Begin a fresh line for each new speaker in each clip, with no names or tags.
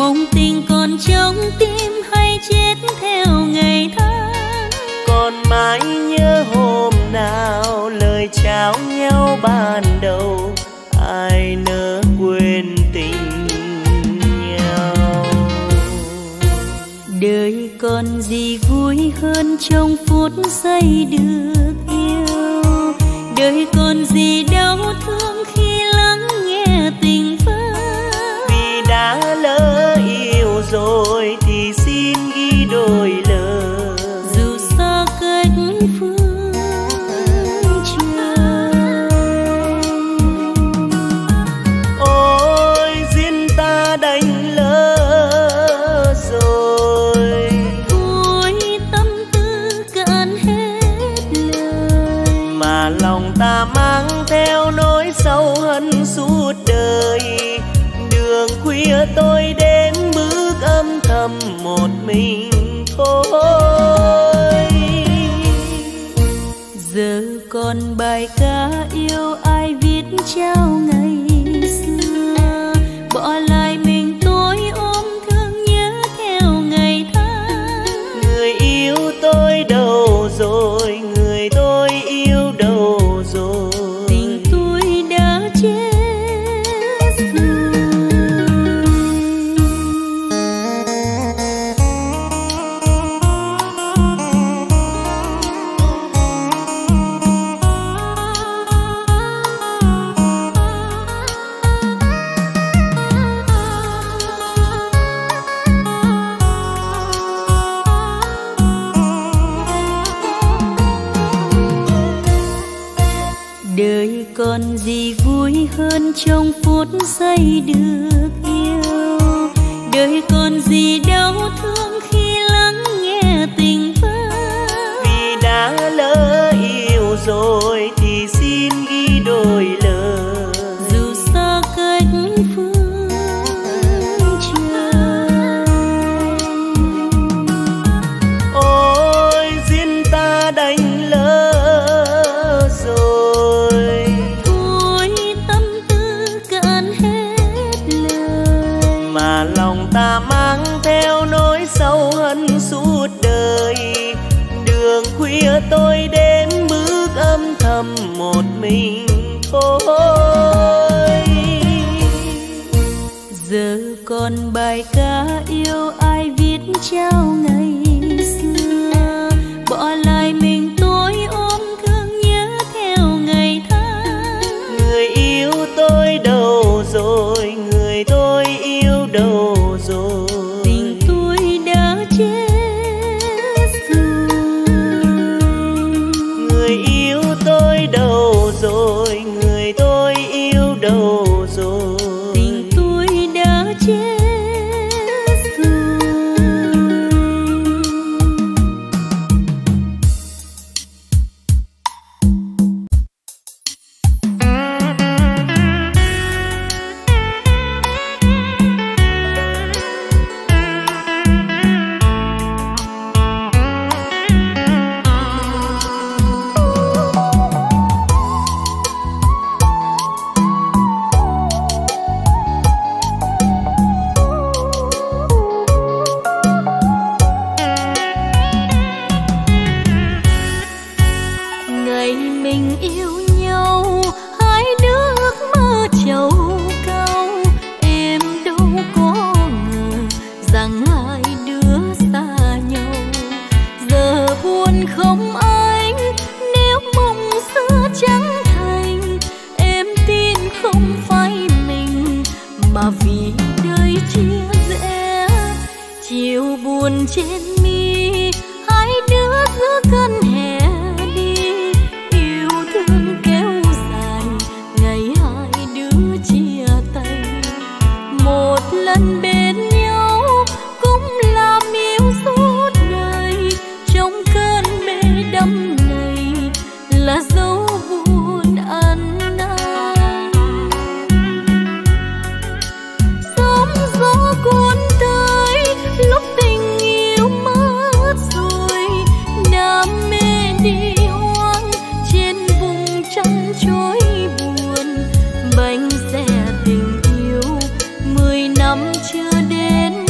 mong tình còn trong tim hay chết theo ngày tháng.
Còn mãi nhớ hôm nào lời chào nhau ban đầu, ai nỡ quên tình nhau.
Đời còn gì vui hơn trong phút giây được yêu, đời còn gì đau thương khi lắng nghe tình vỡ.
Vì đã lỡ yêu rồi thì xin ghi đôi lời,
dù xa cách phương trời.
Ôi duyên ta đành lỡ rồi,
Thôi tâm tư cạn hết lời,
mà lòng ta mang theo nỗi sâu hận suốt đời. Đường khuya tôi đến bước âm thầm một mình thôi.
giờ còn bài ca yêu ai viết trao ngày xưa, bỏ lại mình tôi ôm thương nhớ theo ngày tháng.
Người yêu tôi đâu rồi, người tôi yêu đâu rồi,
Tình tôi đã chết rồi. Đời còn gì vui hơn trong phút giây được yêu, đời còn gì đau thương khi lắng nghe tình vỡ.
vì đã lỡ yêu rồi thì xin ghi đôi lời,
Dù xa cách phương trời.
ôi duyên ta đành lỡ rồi,
Thôi tâm tư cạn hết lời,
mà lòng ta mang theo nỗi sâu hận suốt đời. Đường khuya tôi đến bước âm thầm một mình thôi.
giờ còn bài ca yêu ai viết trao ngày xưa, bỏ lại mình tôi ôm thương nhớ theo ngày tháng.
Người yêu tôi đâu rồi, người tôi yêu đâu rồi,
Tình tôi đã chết rồi.
người yêu tôi đâu rồi, người tôi yêu đâu rồi,
Tình tôi đã chết rồi. Ngày mình yêu nhau, hai đứa ước mơ trầu cao, em đâu có ngờ rằng hai đứa xa nhau. Giờ buồn không anh, nếu mộng xưa chẳng thành, em tin không phải mình mà vì đời chia rẽ. Chiều buồn trên mi, hai đứa giữa cơn hè đi, yêu thương kéo dài ngày hai đứa chia tay. Một lần bên nhau cũng làm yêu suốt đời, trong cơn mê đắm này là dấu buồn ăn năn. Sóng gió cuốn tới lúc tình yêu mất rồi, đam mê đi hoang trên vùng trăng trôi buồn. Bánh xe tình yêu 10 năm chưa đến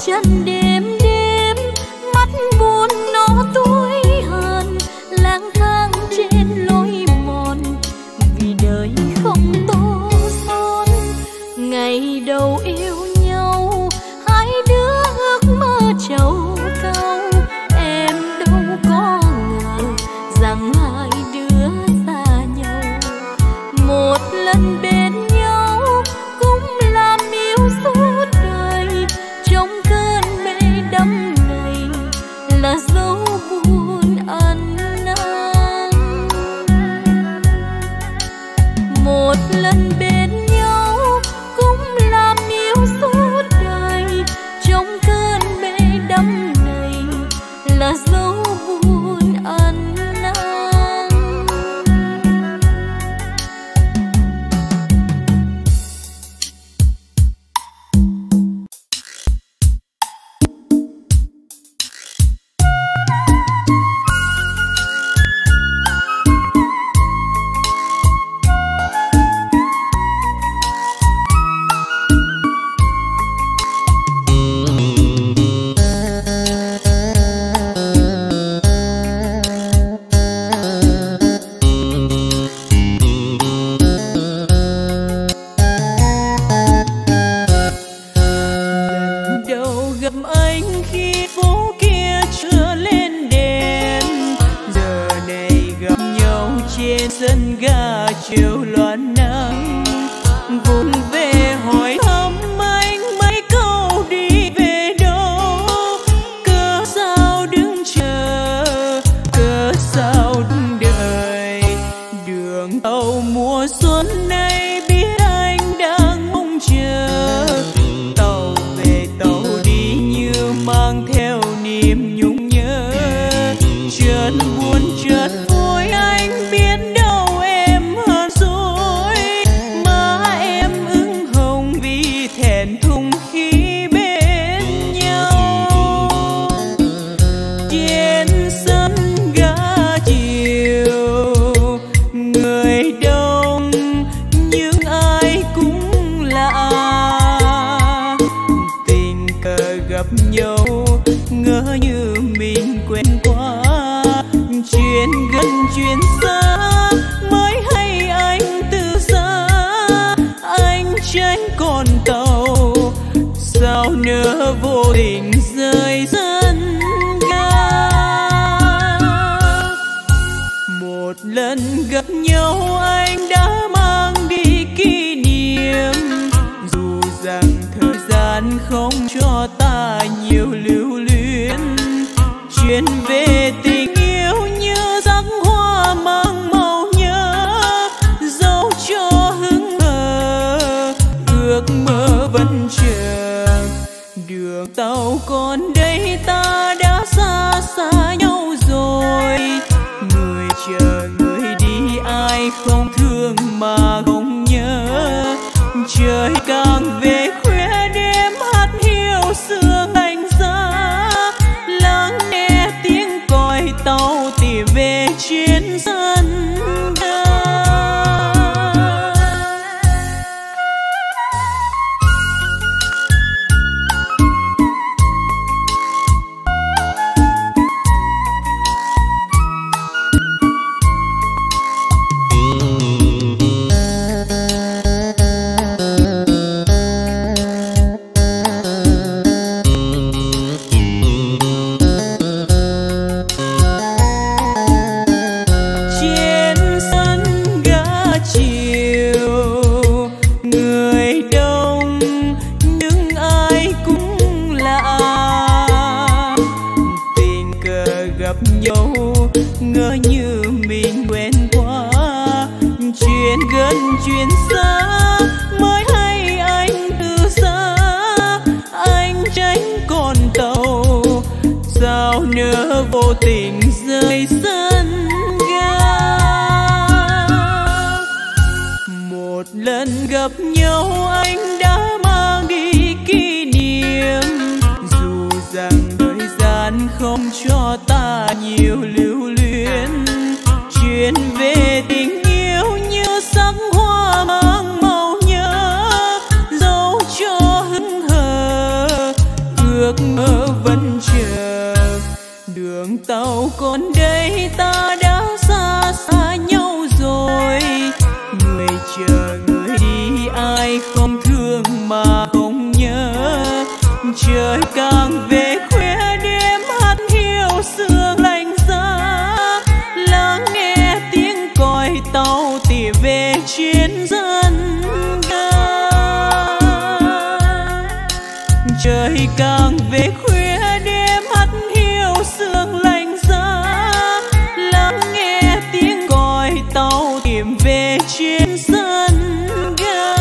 chân đêm đêm, mắt buồn nó tối hờn, lang thang trên lối mòn vì đời không tô son. Ngày đầu yêu nhau hai đứa ước mơ trầu cao, em đâu có ngờ rằng hai đứa xa nhau. Một lần bên nhau cũng làm yêu suốt đời, trong cơn mê đắm này là dấu buồn ăn năn. Một lần bên nhau cũng làm yêu suốt đời, trong cơn mê đắm này là dấu buồn ăn năn.
Sân ga chiều loan nắng, vùng về hỏi thăm anh mấy câu đi về đâu. Cớ sao đứng chờ, cớ sao đứng đợi, đường tàu mùa xuân này biết anh đang mong chờ. Tàu về tàu đi như mang theo niềm nhung nhớ, chợt buồn chợt vui anh biết ngỡ như mình quen quá. Chuyện gần chuyện xa mới hay anh từ xa, anh tránh con tàu sao nỡ vô tình rời sân ga. Một lần gặp nhau anh đã mang đi kỷ niệm, dù rằng thời gian không cho ta nhiều lưu luyến. Chuyện về tình yêu như sắc hoa mang màu nhớ, dẫu cho hững hờ ước mơ vẫn chờ. Đường tàu còn đây ta đã xa xa nhau rồi, người chờ người đi ai không thương mà không nhớ. Trời càng về khuya đêm hát hiu sương anh giá, lắng nghe tiếng còi tàu tìm về trên sân ga. Ngỡ như mình quen quá. Chuyện gần chuyện xa mới hay anh từ xa, anh tránh con tàu sao nỡ vô tình rời sân ga. Một lần gặp nhau anh đã mang đi kỷ niệm, dù rằng thời gian không cho ta nhiều lưu luyến. Chuyện về tình yêu như sắc hoa mang màu nhớ, dẫu cho hững hờ ước không ngờ vẫn chờ. Đường tàu còn đây ta đã xa xa nhau rồi. Người chờ người đi ai không thương mà không nhớ. Trời càng về khuya đêm hát hiu sương lạnh giá. Lắng nghe tiếng còi tàu tỉ về trên dân ga. Trời càng về khuya đêm hát hiu sương lạnh giá. Lắng nghe tiếng còi tàu tìm về trên sân ga.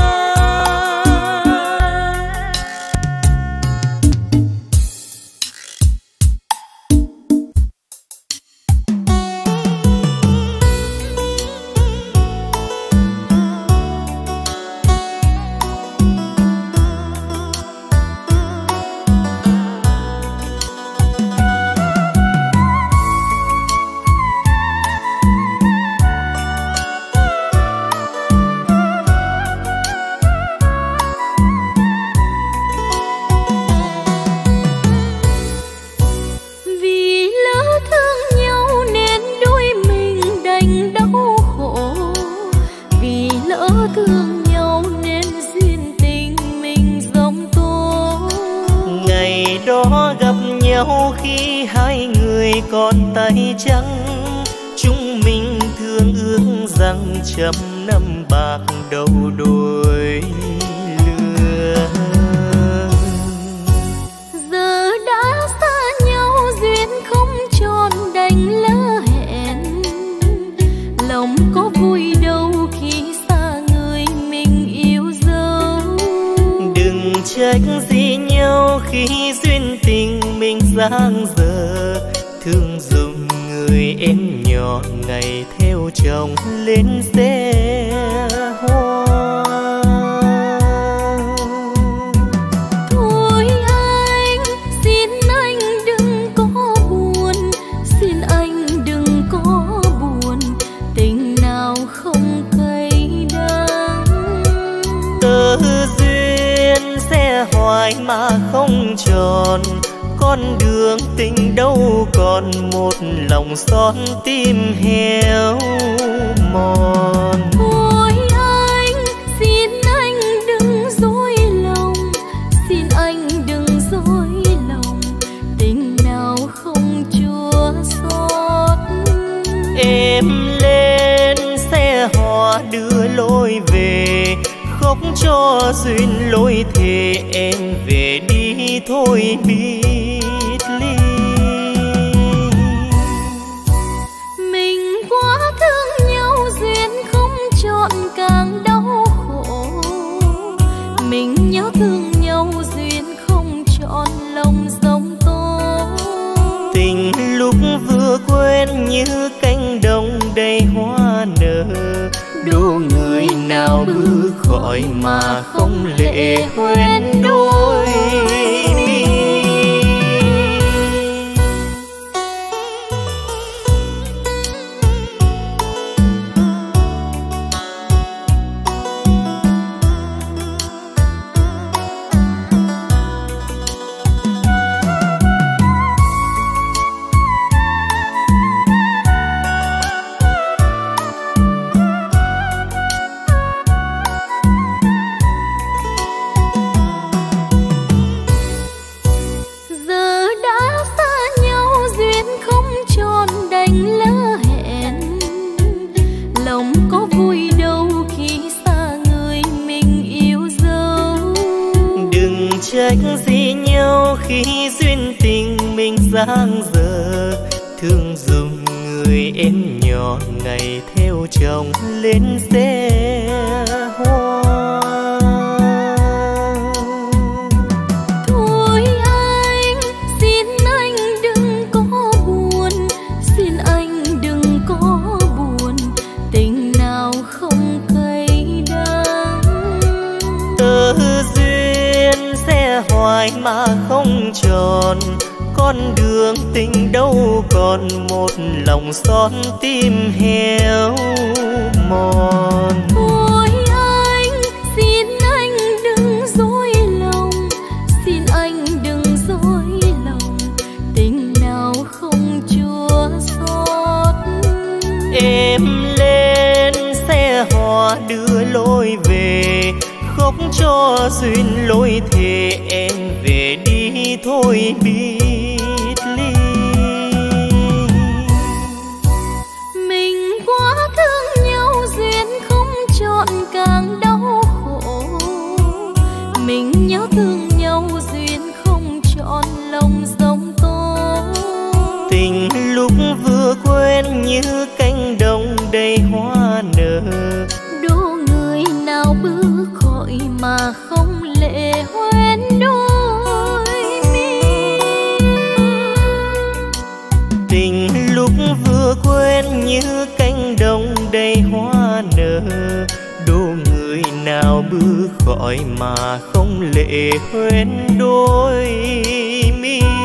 Khi hai người còn tay trắng, chúng mình thương ước rằng trăm năm bạc đầu đôi lứa.
Giờ đã xa nhau duyên không tròn đành lỡ hẹn. Lòng có vui đâu khi xa người mình yêu dấu.
Đừng trách gì nhau khi duyên tình mình giang dở. Thương dùng người em nhỏ ngày theo chồng lên xe hoa.
Thôi anh, xin anh đừng có buồn. Xin anh đừng có buồn. Tình nào không cay đắng.
Tơ duyên sẽ hoài mà không tròn. Con đường tình đâu còn một lòng son tim héo mòn.
Thôi anh, xin anh đừng dối lòng. Xin anh đừng dối lòng. Tình nào không chua xót.
Em lên xe hoa đưa lối về. Khóc cho duyên lối thề em về đi thôi biệt ly.
Mình quá thương nhau duyên không trọn càng đau khổ. Mình nhớ thương nhau duyên không trọn lòng giống tố.
Tình lúc vừa quên như cánh đồng đầy hoa nở. Đố người nào bước khỏi mà không lệ quên đôi mi. trách gì nhau khi duyên tình mình giang dở. Thương dùng người em nhỏ ngày theo chồng lên xe hoa.
Thôi anh, xin anh đừng có buồn, xin anh đừng có buồn, tình nào không cay đắng.
Tơ duyên sẽ hoài mà không tròn, con đường tình đâu còn một lòng son tim héo mòn.
Thôi anh, xin anh đừng dối lòng, xin anh đừng dối
lối về, khóc cho duyên lối thề em về đi thôi biệt ly.
Mình quá thương nhau duyên không trọn càng đau khổ, mình nhớ thương nhau duyên không trọn lòng giống tố.
Tình lúc vừa quen như cánh đồng đầy hoa nở,
Đố người nào bước khỏi mà không lệ hoen đôi mi.
Tình lúc vừa quen như cánh đồng đầy hoa nở, đố người nào bước khỏi mà không lệ hoen đôi mi.